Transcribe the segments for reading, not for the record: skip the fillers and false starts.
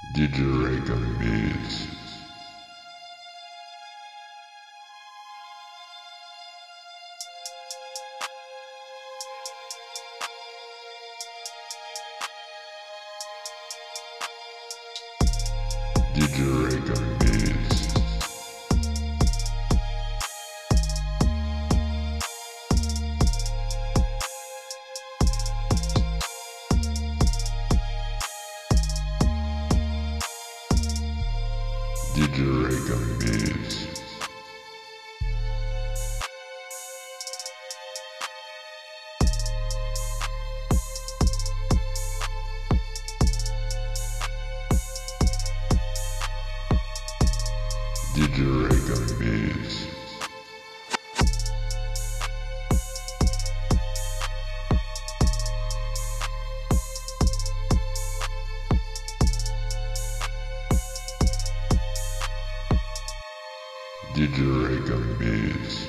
DJ Reagan Beats. DJ Reagan Beats. DJ Reagan Beats. DJ Reagan Beats. DJ Reagan Beats.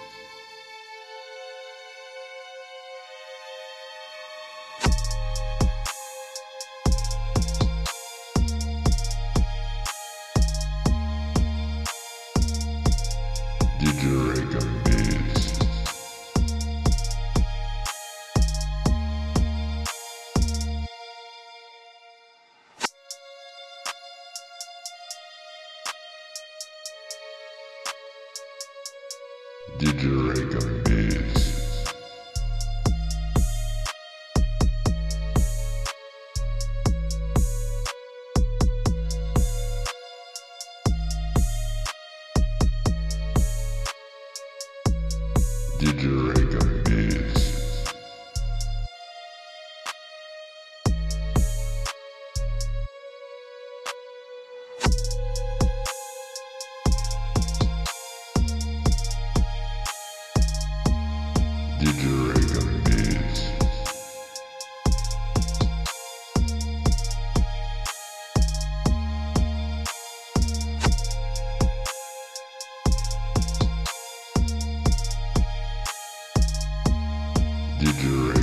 DJ Reagan Beats. DJ Reagan Beats. DJ Reagan Beats. DJ Reagan Beats. DJ